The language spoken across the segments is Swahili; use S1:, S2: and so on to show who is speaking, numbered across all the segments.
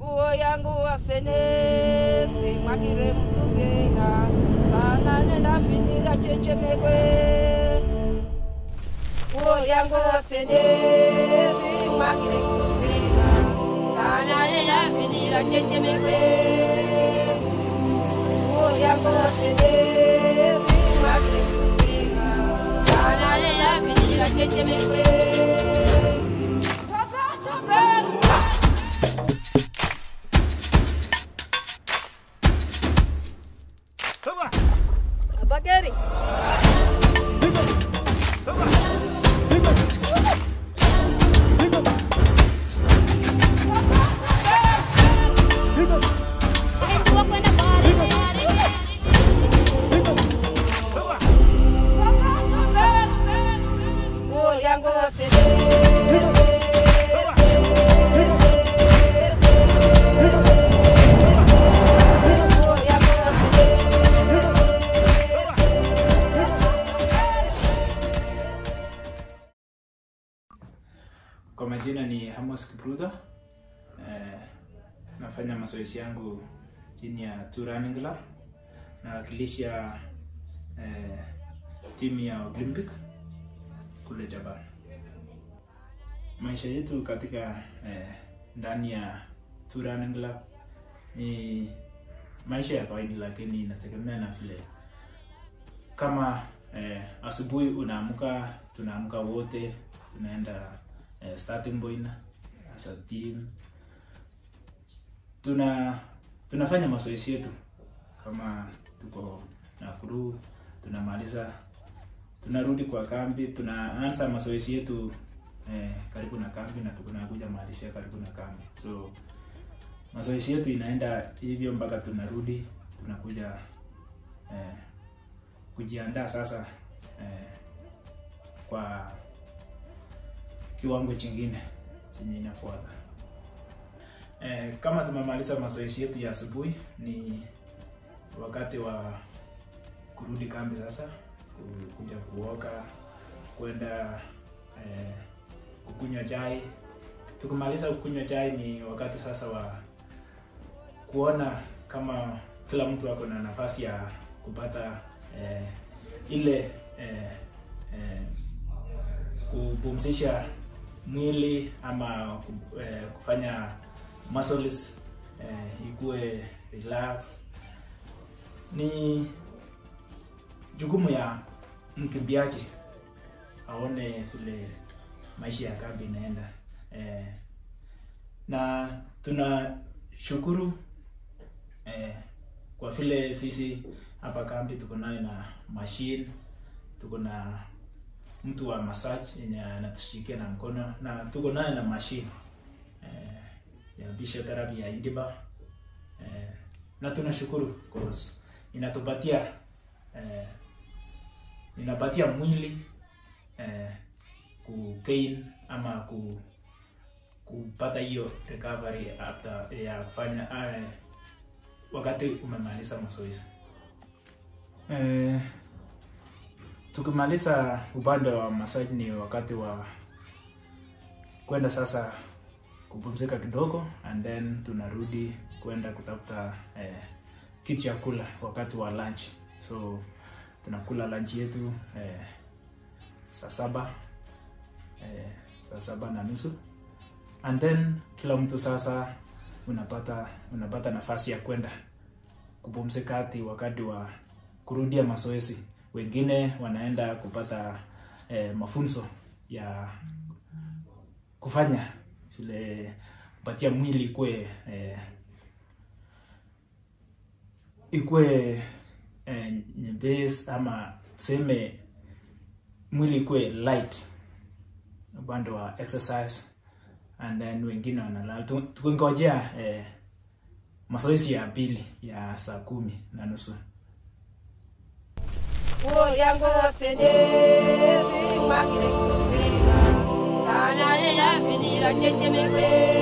S1: yangu wasenesi mwakire mtuzeha sana nena finira chechemekwe yangu wasenesi mwakire mtuzeha sana nena finira chechemekwe yangu wasenesi mwakire mtuzeha sana nena finira chechemekwe
S2: Bageri.
S3: Kwa majina ni Amos Kipruto. Nafanya mazoezi yangu chini ya Two Running Club. Nawakilisha timu ya Olympic kule Japan. Maisha yetu katika ndani ya Two Running Club ni maisha ya kawaida, lakini inategemea na vile kama asubuhi unaamka, tunaamka wote, tunaenda starting point as a team. Tunafanya mazoezi yetu kama tuko na crew, tunamaliza, tunarudi kwa kambi, tunaanza mazoezi yetu karibu na kambi na tunakuja malizia karibu na kambi. So mazoezi yetu inaenda hivyo mpaka tunarudi, tunakuja kujiandaa sasa kwa kiwango chingine chenye inafuata. Kama tumemaliza mazoezi yetu ya asubuhi, ni wakati wa kurudi kambi sasa, kuja kuoga, kwenda kukunywa chai. Tukimaliza kukunywa chai ni wakati sasa wa kuona kama kila mtu ako na nafasi ya kupata ile kupumzisha mwili ama kufanya muscles ikue relax. Ni jukumu ya mkimbiaji aone vile maisha ya kambi inaenda. Na tunashukuru kwa vile sisi hapa kambi tuko nayo na machine, tuko na mtu wa massage yenye anatushikia na mkono, na tuko nayo na machine ya physiotherapy ya Indiba. Na tunashukuru cause inapatia mwili ku gain ama kupata hiyo recovery after ya kufanya wakati umemaliza mazoezi. Tukimaliza upande wa massage ni wakati wa kwenda sasa kupumzika kidogo, and then tunarudi kwenda kutafuta kitu cha kula wakati wa lunch. So tunakula lunch yetu saa 7:30, and then kila mtu sasa unapata nafasi ya kwenda kupumzika wakati wa kurudia mazoezi. Wengine wanaenda kupata mafunzo ya kufanya vile kupatia mwili ikue nyepesi, ama tuseme mwili ikue light upande wa exercise, and then wengine wanalala. Tukingojea mazoezi ya pili ya saa 10:30.
S1: yangu wasenesi mwakire mtuzeha sana nena finira chechemekwe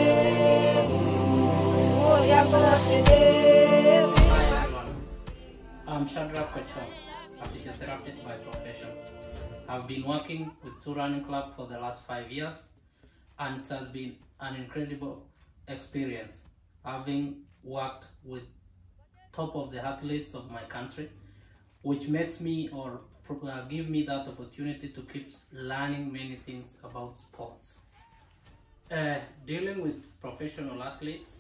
S1: yangu wasenesi.
S4: I'm Shadrach Kochom, a physiotherapist by profession. I've been working with Two Running Club for the last 5 years, and it has been an incredible experience. having worked with top of the athletes of my country, which makes me or give me that opportunity to keep learning many things about sports. Dealing with professional athletes,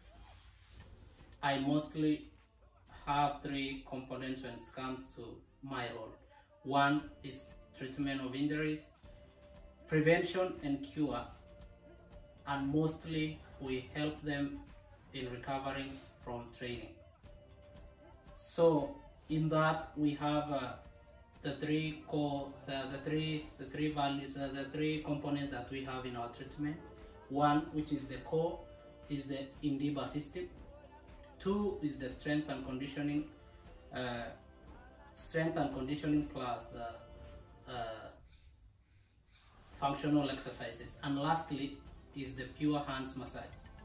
S4: I mostly have three components when it comes to my role. One is treatment of injuries, prevention and cure, and mostly we help them in recovering from training. So in that we have the three values, the three components that we have in our treatment. One, which is the core, is the Indiba system. Two is the strength and conditioning plus the functional exercises, and lastly is the pure hands massage.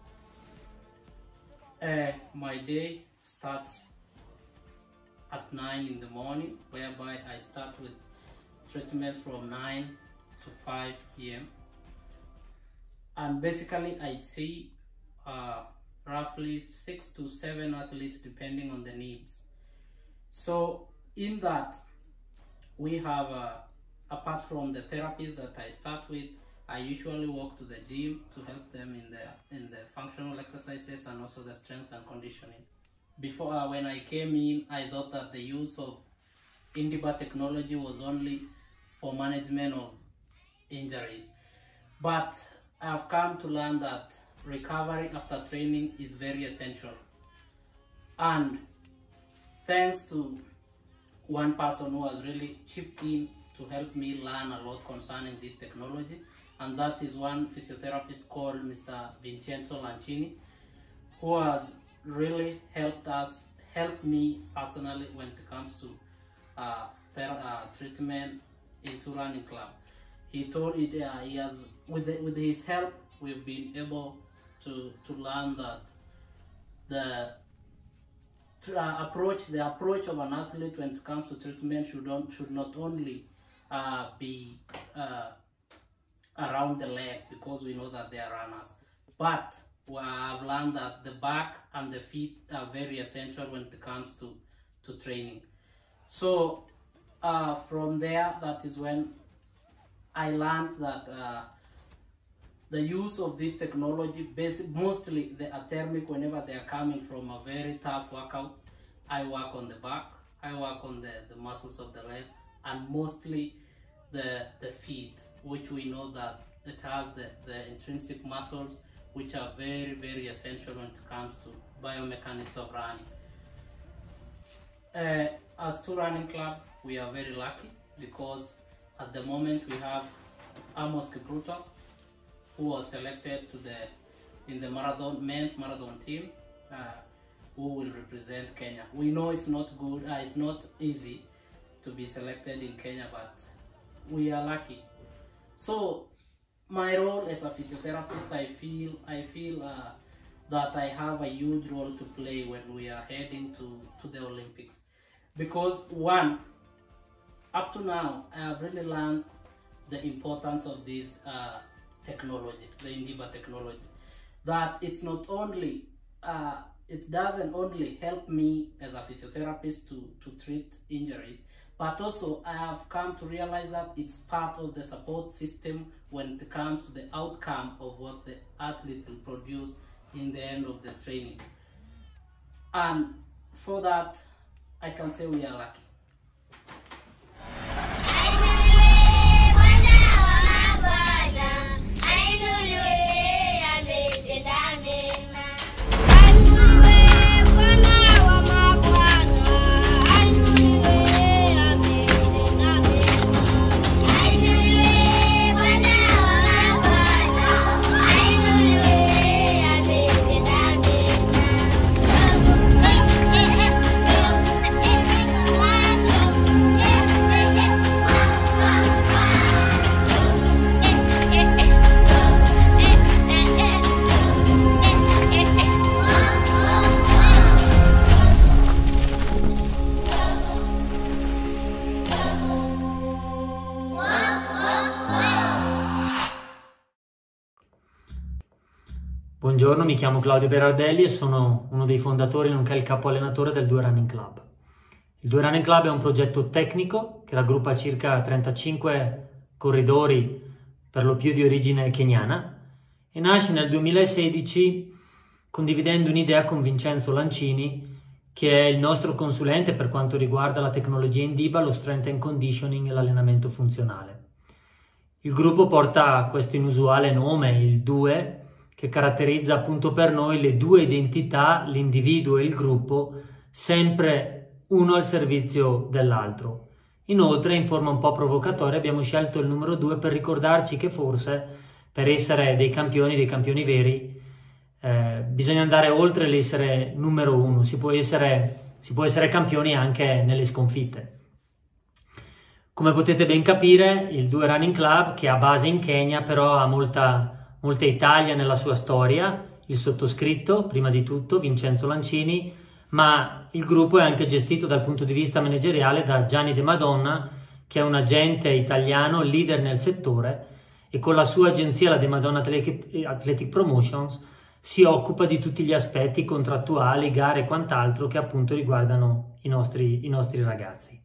S4: My day starts at 9 in the morning, whereby I start with treatment from 9 to 5 p.m. and basically I see roughly 6 to 7 athletes depending on the needs. So in that we have apart from the therapies that I start with, I usually walk to the gym to help them in the functional exercises and also the strength and conditioning. Before when I came in, I thought that the use of Indiba technology was only for management of injuries, but I've come to learn that recovery after training is very essential. And thanks to one person who has really chipped in to help me learn a lot concerning this technology, and that is one physiotherapist called Mr. Vincenzo Lancini, who has really helped me personally when it comes to treatment into running club. He told it he has with his help we've been able to learn that the approach of an athlete when it comes to treatment should not only be around the legs, because we know that they are runners, but I've learned that the back and the feet are very essential when it comes to training. So from there, that is when I learned that the use of this technology, mostly the athermic, whenever they are coming from a very tough workout, I work on the back, I work on the muscles of the legs, and mostly the feet, which we know that it has the intrinsic muscles, which are very, very essential when it comes to biomechanics of running. As to running club, we are very lucky because at the moment we have Amos Kipruto, who was selected in the men's marathon team, who will represent Kenya. We know it's not good, it's not easy to be selected in Kenya, but we are lucky. So my role as a physiotherapist, I feel that I have a huge role to play when we are heading to the Olympics, because one, up to now, I have really learned the importance of this technology, the Indiba technology, that it's not only it doesn't only help me as a physiotherapist to treat injuries, but also I have come to realize that it's part of the support system when it comes to the outcome of what the athlete will produce in the end of the training. And for that, I can say we are lucky.
S2: buongiorno, mi chiamo Claudio Berardelli e sono uno dei fondatori nonché il capo allenatore del 2 Running Club. Il 2 Running Club è un progetto tecnico che raggruppa circa 35 corridori per lo più di origine keniana e nasce nel 2016 condividendo un'idea con Vincenzo Lancini, che è il nostro consulente per quanto riguarda la tecnologia Indiba, lo strength and conditioning e l'allenamento funzionale. Il gruppo porta questo inusuale nome, il 2, che caratterizza appunto per noi le due identità, l'individuo e il gruppo, sempre uno al servizio dell'altro. Inoltre, in forma un po' provocatoria, abbiamo scelto il numero 2 per ricordarci che forse per essere dei campioni veri, bisogna andare oltre l'essere numero 1, si può essere campioni anche nelle sconfitte. Come potete ben capire, il 2 Running Club, che ha base in Kenya, però ha molta Italia nella sua storia, il sottoscritto, prima di tutto, Vincenzo Lancini, ma il gruppo è anche gestito dal punto di vista manageriale da Gianni De Madonna, che è un agente italiano, leader nel settore, e con la sua agenzia, la De Madonna Athletic Promotions, si occupa di tutti gli aspetti contrattuali, gare e quant'altro che appunto riguardano i nostri ragazzi.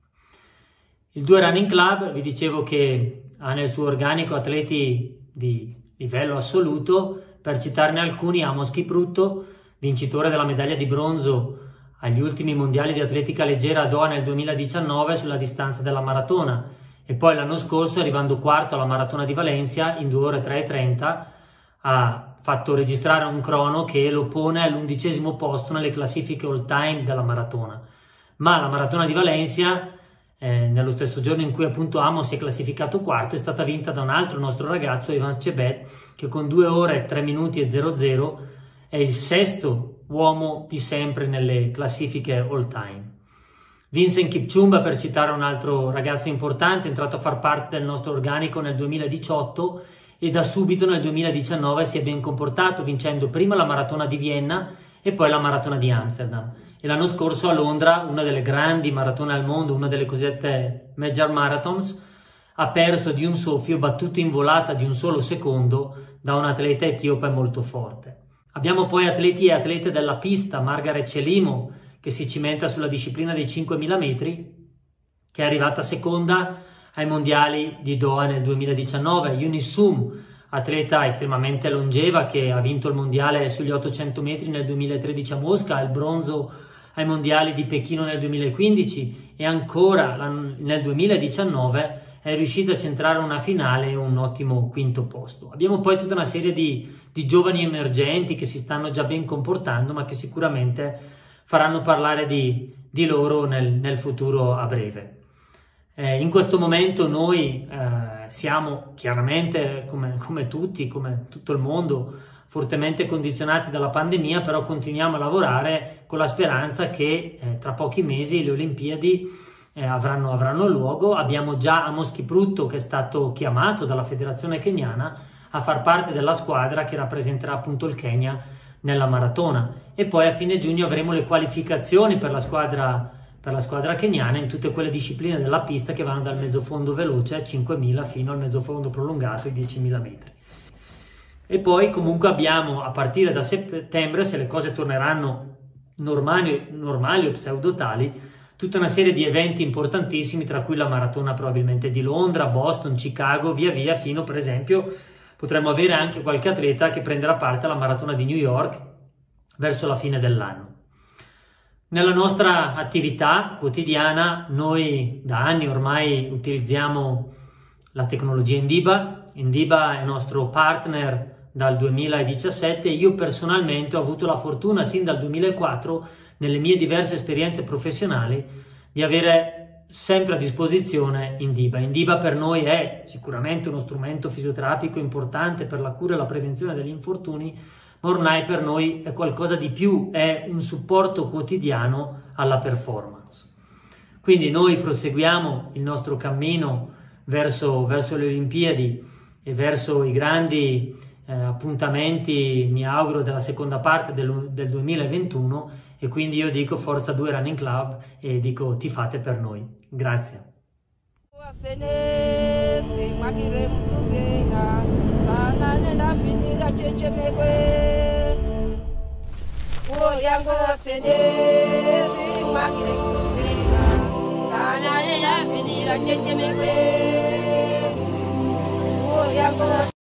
S2: Il 2 Running Club, vi dicevo che ha nel suo organico atleti di livello assoluto, per citarne alcuni: Amos Kipruto, vincitore della medaglia di bronzo agli ultimi mondiali di atletica leggera a Doha nel 2019 sulla distanza della maratona, e poi l'anno scorso, arrivando quarto alla maratona di Valencia in 2 ore 3:30, ha fatto registrare un crono che lo pone all'11° posto nelle classifiche all time della maratona. Ma la maratona di Valencia, nello stesso giorno in cui appunto Amos si è classificato quarto, è stata vinta da un altro nostro ragazzo, Evans Chebet, che con 2 ore 3 minuti e 00 è il 6º uomo di sempre nelle classifiche all time. Vincent Kipchumba, per citare un altro ragazzo importante, è entrato a far parte del nostro organico nel 2018 e da subito nel 2019 si è ben comportato, vincendo prima la maratona di Vienna e poi la maratona di Amsterdam. E l'anno scorso a Londra, una delle grandi maratone al mondo, una delle cosiddette major marathons, ha perso di un soffio, battuto in volata di un solo secondo da un atleta etiope molto forte. Abbiamo poi atleti e atlete della pista, Margaret Chelimo, che si cimenta sulla disciplina dei 5.000 metri, che è arrivata seconda ai mondiali di Doha nel 2019. Eunice Sum, atleta estremamente longeva, che ha vinto il mondiale sugli 800 metri nel 2013 a Mosca, il bronzo ai mondiali di Pechino nel 2015 e ancora nel 2019 è riuscito a centrare una finale e un ottimo 5° posto. Abbiamo poi tutta una serie di giovani emergenti che si stanno già ben comportando, ma che sicuramente faranno parlare di loro nel futuro a breve. In questo momento noi siamo chiaramente, come tutti, come tutto il mondo, fortemente condizionati dalla pandemia, però continuiamo a lavorare con la speranza che tra pochi mesi le Olimpiadi avranno luogo. Abbiamo già Amos Kipruto, che è stato chiamato dalla federazione keniana a far parte della squadra che rappresenterà appunto il Kenya nella maratona, e poi a fine giugno avremo le qualificazioni per la squadra keniana in tutte quelle discipline della pista che vanno dal mezzofondo veloce a 5.000 fino al mezzofondo prolungato ai 10.000 metri. E poi comunque abbiamo, a partire da settembre, se le cose torneranno normali o pseudotali, tutta una serie di eventi importantissimi, tra cui la maratona probabilmente di Londra, Boston, Chicago, via via, fino per esempio potremmo avere anche qualche atleta che prenderà parte alla maratona di New York verso la fine dell'anno. Nella nostra attività quotidiana noi da anni ormai utilizziamo la tecnologia Indiba. Indiba è nostro partner dal 2017 e io personalmente ho avuto la fortuna sin dal 2004, nelle mie diverse esperienze professionali, di avere sempre a disposizione Indiba. Indiba per noi è sicuramente uno strumento fisioterapico importante per la cura e la prevenzione degli infortuni, ma ormai per noi è qualcosa di più, è un supporto quotidiano alla performance. Quindi noi proseguiamo il nostro cammino verso le Olimpiadi e verso i grandi appuntamenti, mi auguro, della seconda parte del 2021, e quindi io dico forza 2 Running Club e dico tifate per noi. Grazie.
S1: Sana nenda finira cheche megwe yango senezi makile tuzima sana ya finira cheche megwe yango